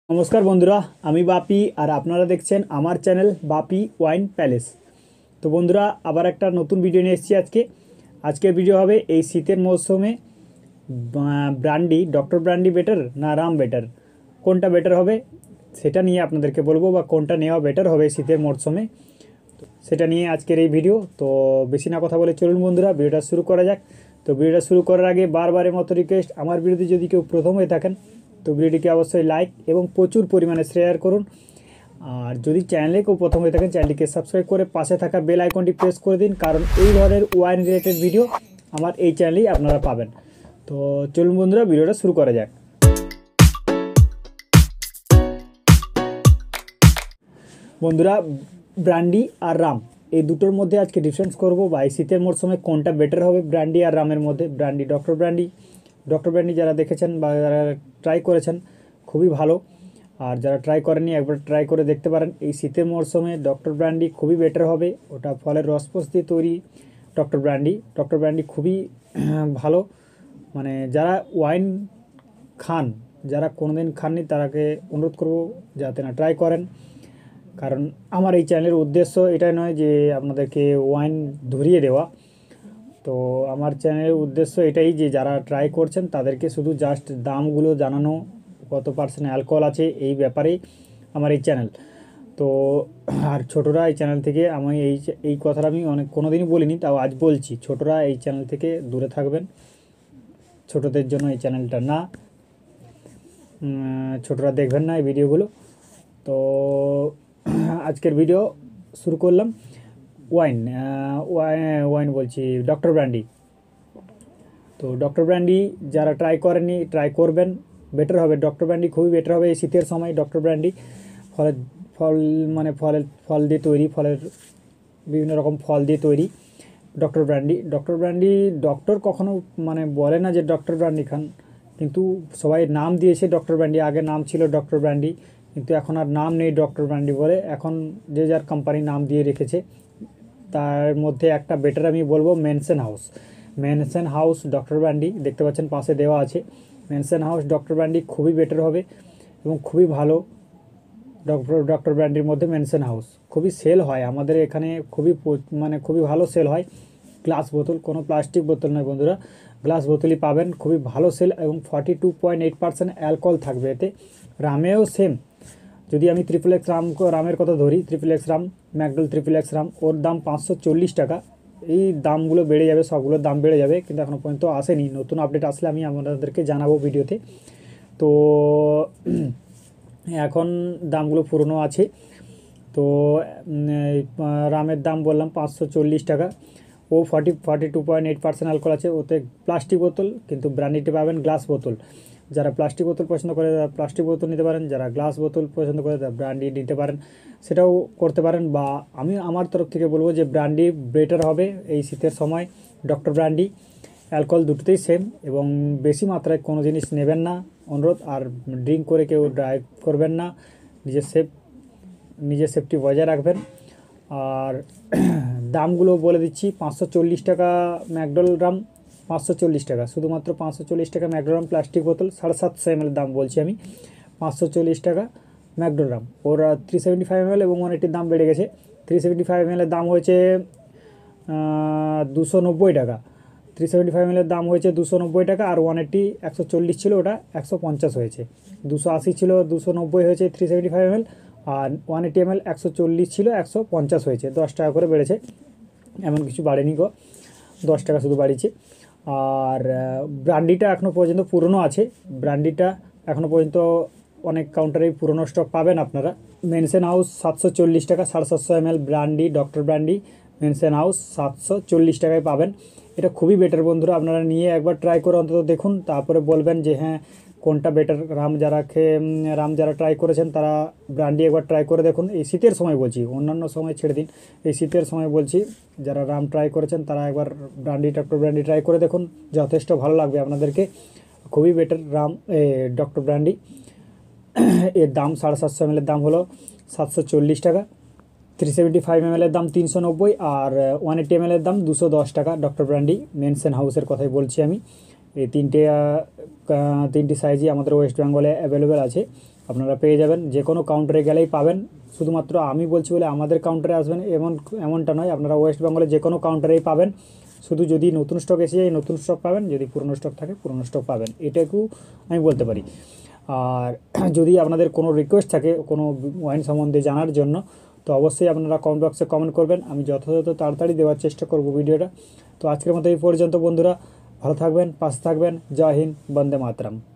নমস্কার বন্ধুরা, আমি বাপি আর আপনারা দেখছেন আমার চ্যানেল বাপি ওয়াইন প্যালেস। তো বন্ধুরা, আবার একটা নতুন ভিডিও নিয়ে এসেছি আজকের ভিডিও হবে এই শীতের মৌসুমে ব্র্যান্ডি, ডক্টর ব্র্যান্ডি বেটার না রাম বেটার, কোনটা বেটার হবে সেটা নিয়ে আপনাদেরকে বলবো, বা কোনটা নেওয়া বেটার হবে শীতের মরশুমে সেটা নিয়ে আজকের এই ভিডিও। তো বেশি না কথা বলে চলুন বন্ধুরা, ভিডিওটা শুরু করা যাক। তো ভিডিওটা শুরু করার আগে বারবারের মতো রিকোয়েস্ট, আমার ভিডিওতে যদি কেউ প্রথম হয়ে থাকেন তো ভিডিওটিকে অবশ্যই লাইক এবং প্রচুর পরিমাণে শেয়ার করুন। আর যদি চ্যানেলে কেউ প্রথম হয়ে থাকেন চ্যানেলটিকে সাবস্ক্রাইব করে পাশে থাকা বেল আইকনটি প্রেস করে দিন, কারণ এই ধরনের ওয়াইন রিলেটেড ভিডিও আমার এই চ্যানেলেই আপনারা পাবেন। তো চলুন বন্ধুরা, ভিডিওটা শুরু করা যাক। বন্ধুরা, ব্র্যান্ডি আর রাম এই দুটোর মধ্যে আজকে ডিফারেন্স করব, বা এই শীতের মরশুমে কোনটা বেটার হবে ব্র্যান্ডি আর রামের মধ্যে। ব্র্যান্ডি, ডক্টর ব্র্যান্ডি যারা দেখেছেন বা যারা ট্রাই করেছেন খুবই ভালো, আর যারা ট্রাই করেননি একবার ট্রাই করে দেখতে পারেন। এই শীতের মরশুমে ডক্টর ব্র্যান্ডি খুবই বেটার হবে, ওটা ফলের রসপস দিয়ে তৈরি। ডক্টর ব্র্যান্ডি খুবই ভালো, মানে যারা ওয়াইন খান, যারা কোনোদিন খাননি তারাকে অনুরোধ করব যাতে না ট্রাই করেন, কারণ আমার এই চ্যানেলের উদ্দেশ্য এটাই নয় যে আপনাদেরকে ওয়াইন ধরিয়ে দেওয়া। তো আমার চ্যানেলের উদ্দেশ্য এটাই যে যারা ট্রাই করছেন তাদেরকে শুধু জাস্ট দামগুলো জানানো, কত পার্সেন্ট অ্যালকোহল আছে এই ব্যাপারেই আমার এই চ্যানেল। তো আর ছোটরা এই চ্যানেল থেকে, আমি এই কথাটা আমি কোনো দিনই বলিনি, তাও আজ বলছি, ছোটরা এই চ্যানেল থেকে দূরে থাকবেন। ছোটদের জন্য এই চ্যানেলটা না, ছোটরা দেখবেন না এই ভিডিওগুলো। তো আজকের ভিডিও শুরু করলাম। ওয়াইন বলছি, ডক্টর ব্র্যান্ডি। তো ডক্টর ব্র্যান্ডি যারা ট্রাই করেননি ট্রাই করবেন, বেটার হবে। ডক্টর ব্র্যান্ডি খুবই বেটার হবে এই শীতের সময়। ডক্টর ব্র্যান্ডি ফল দিয়ে তৈরি, ফলের বিভিন্ন রকম ফল দিয়ে তৈরি ডক্টর ব্র্যান্ডি ডক্টর কখনো বলে না যে ডক্টর ব্র্যান্ডি খান, কিন্তু সবাই নাম দিয়েছে ডক্টর ব্র্যান্ডি। আগে নাম ছিল ডক্টর ব্র্যান্ডি, কিন্তু এখন আর নাম নেই ডক্টর ব্র্যান্ডি বলে, এখন যে যার কোম্পানি নাম দিয়ে রেখেছে। তার মধ্যে একটা বেটার আমি বলবো মেনসন হাউস ডক্টর ব্র্যান্ডি, দেখতে পাচ্ছেন পাশে দেওয়া আছে। মেনসন হাউস ডক্টর ব্র্যান্ডি খুবই বেটার হবে এবং খুবই ভালো। ডক্টর ব্র্যান্ডির মধ্যে মেনসন হাউস খুবই সেল হয় আমাদের এখানে, খুবই ভালো সেল হয়। গ্লাস বোতল, কোনো প্লাস্টিক বোতল নয় বন্ধুরা, গ্লাস বোতলই পাবেন, খুবই ভালো সেল এবং 42.8% অ্যালকোহল থাকবে এতে। রামেও সেম, যদি আমি XXX রামের কথা ধরি, XXX rum, McDowell's XXX rum, ওর দাম 540 টাকা। এই দামগুলো বেড়ে যাবে, সবগুলোর দাম বেড়ে যাবে, কিন্তু এখনও পর্যন্ত আসেনি। নতুন আপডেট আসলে আমি আপনাদেরকে জানাবো ভিডিওতে। তো এখন দামগুলো পুরনো আছে। তো রামের দাম বললাম 540 টাকা, ও 42.8% অ্যালকোহল আছে, ওতে প্লাস্টিক বোতল, কিন্তু ব্র্যান্ডিতে পাবেন গ্লাস বোতল। যারা প্লাস্টিক বোতল পছন্দ করে তারা প্লাস্টিক বোতল নিতে পারেন, যারা গ্লাস বোতল পছন্দ করে তারা ব্র্যান্ডি নিতে পারেন, সেটাও করতে পারেন। বা আমি আমার তরফ থেকে বলবো যে ব্র্যান্ডি বেটার হবে এই শীতের সময়। ডক্টর ব্র্যান্ডি অ্যালকোহল দুটোতেই সেম, এবং বেশি মাত্রায় কোনো জিনিস নেবেন না অনুরোধ। আর ড্রিঙ্ক করে কেউ ড্রাইভ করবেন না, নিজের সেফটি বজায় রাখবেন। আর দামগুলো বলে দিচ্ছি, 540 টাকা ম্যাকডোল রাম, 540 টাকা, শুধুমাত্র 540 টাকা ম্যাকডোল রাম প্লাস্টিক বোতল, 750 ml দাম বলছি আমি। 540 টাকা ম্যাকডোল রাম। ওর 375 ml এবং 180 দাম বেড়ে গেছে। 375 ml দাম হয়েছে 290 টাকা। 375 ml দাম হয়েছে 290 টাকা, আর 180 140 ছিল, ওটা 150 হয়েছে। 280 ছিল, 290 হয়েছে 375 ml, আর 180 ml 140 ছিল, 150 হয়েছে। 10 টাকা করে বেড়েছে, এমন কিছু বাড়েনি গো, 10 টাকা শুধু বাড়িয়েছে। আর ব্র্যান্ডিটা এখনও পর্যন্ত পুরনো আছে, ব্র্যান্ডিটা এখনও পর্যন্ত অনেক কাউন্টারেই পুরনো স্টক পাবেন আপনারা। মেনসন হাউস 740 টাকা, 750 ml brandy, doctor brandy mansion house 740 টাকায় পাবেন। এটা খুবই বেটার বন্ধুরা, আপনারা নিয়ে একবার ট্রাই করে অন্তত দেখুন, তারপরে বলবেন যে হ্যাঁ কোনটা বেটার। রাম যারা ট্রাই করেছেন তারা ব্র্যান্ডি একবার ট্রাই করে দেখুন এই শীতের সময় বলছি, অন্যান্য সময় ছেড়ে দিন, এই শীতের সময় বলছি। যারা রাম ট্রাই করেছেন তারা একবার ডক্টর ব্র্যান্ডি ট্রাই করে দেখুন, যথেষ্ট ভালো লাগবে আপনাদেরকে, খুবই বেটার ডক্টর ব্র্যান্ডি। এর দাম 750 ml দাম হলো 740 টাকা, 375 ml দাম 390, আর 180 ml দাম 210 টাকা। ডক্টর ব্র্যান্ডি মেনসন হাউসের কথাই বলছি আমি। এই তিনটে সাইজই আমাদের ওয়েস্ট বেঙ্গলে অ্যাভেলেবেল আছে। আপনারা পেয়ে যাবেন, যে কোনো কাউন্টারে গেলেই পাবেন। শুধুমাত্র আমি বলছি বলে আমাদের কাউন্টারে আসবেন এমনটা নয়, আপনারা ওয়েস্ট বেঙ্গলে যে কোনো কাউন্টারেই পাবেন। শুধু যদি নতুন স্টক এসে যায় নতুন স্টক পাবেন, যদি পুরনো স্টক থাকে পুরনো স্টক পাবেন, এটুকু আমি বলতে পারি। আর যদি আপনাদের কোনো রিকোয়েস্ট থাকে কোনো ওয়াইন সম্বন্ধে জানার জন্য, তো অবশ্যই আপনারা কমেন্ট বক্সে কমেন্ট করবেন, আমি যথাযথ তাড়াতাড়ি দেওয়ার চেষ্টা করব ভিডিওটা। তো আজকের মতো এই পর্যন্ত বন্ধুরা, ভালো থাকবেন, পাশে থাকবেন। জয় হিন্দ, বন্দে মাতরম।